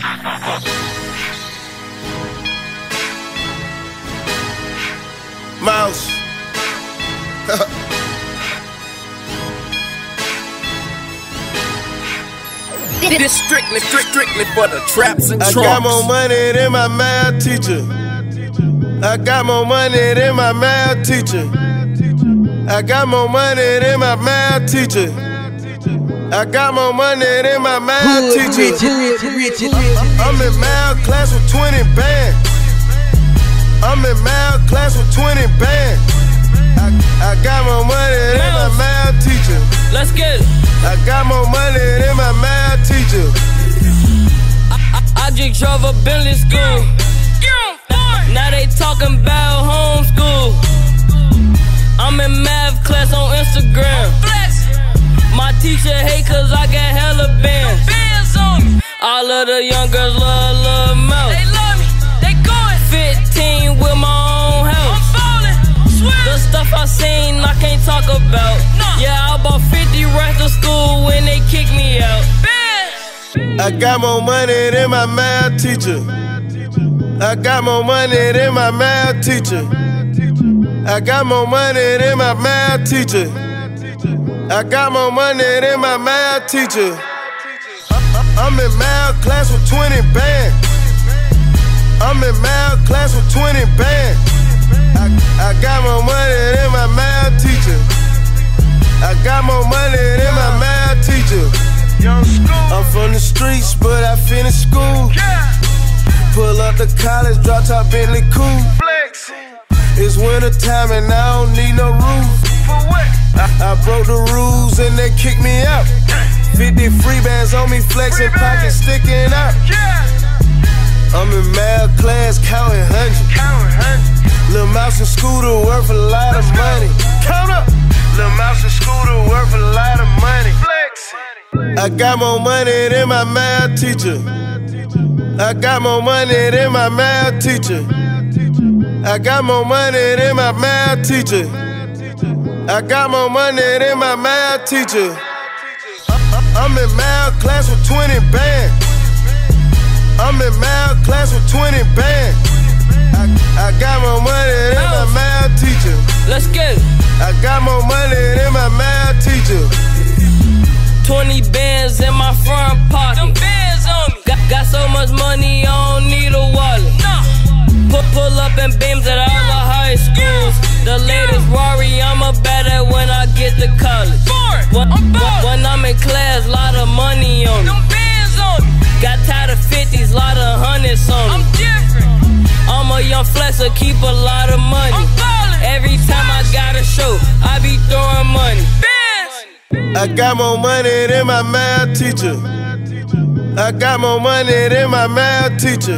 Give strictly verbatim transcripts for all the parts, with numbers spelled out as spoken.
Mouse. This strictly, strictly for the traps and trunks. I got more money than my math teacher. I got more money than my math teacher. I got more money than my math teacher. I got more money than my math teacher. I'm in math class with twenty bands. I'm in math class with twenty bands. I, I got more money than my math teacher. Let's get it. I got more money than my math teacher. I, I, I just drove a Bentley school. Now they talking about homeschool. I'm in math class on Instagram. My teacher hate cause I got hella bands. All of the young girls love Lil Mouse. They love me, they going fifteen with my own house. I'm falling, swear. The stuff I seen I can't talk about. Nah. Yeah, I bought fifty racks to school when they kicked me out. I got more money than my math teacher. I got more money than my math teacher. I got more money than my math teacher. I got more money than my math teacher. I'm in math class with twenty bands. I'm in math class with twenty bands. I, I got more money than my math teacher. I got more money than my math teacher. I'm from the streets, but I finished school. Pull up to college, drop top Bentley cool. It's winter time and I don't need no roof. I, I broke the rules and they kicked me out. fifty free bands on me, flexing, pockets sticking out. I'm in math class, counting hundreds. Lil Mouse and Scooter worth a lot of money. Count up. Lil Mouse and Scooter worth a lot of money. I got more money than my math teacher. I got more money than my math teacher. I got more money than my math teacher. I got more money than my math teacher. I'm in math class with twenty bands. I'm in math class with twenty bands. I, I got more money than my math teacher. Let's get it. I got more money than my math teacher. twenty bands in my front pocket. Them bands on me. Got, got so much money, I don't need a wallet. Nah. Pull, pull up in beams at all the high schools. The latest Rory, I'm a better when I get to college. When, I'm when I'm in class, lot of money on me. Them bands on me. Got tired of fifties, lot of hundreds on me. I'm different. I'm a young flexer, keep a lot of money. I'm ballin'. Every time I got a show, I be throwing money. Bands. I got more money than my math teacher. I got more money than my math teacher.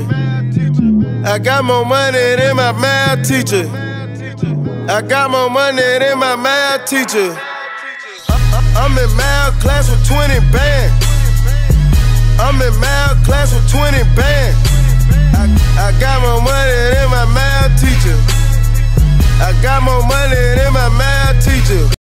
I got more money than my math teacher. I got more money than my math teacher. I'm in math class with twenty bands. I'm in math class with twenty bands. I, I got more money than my math teacher. I got more money than my math teacher.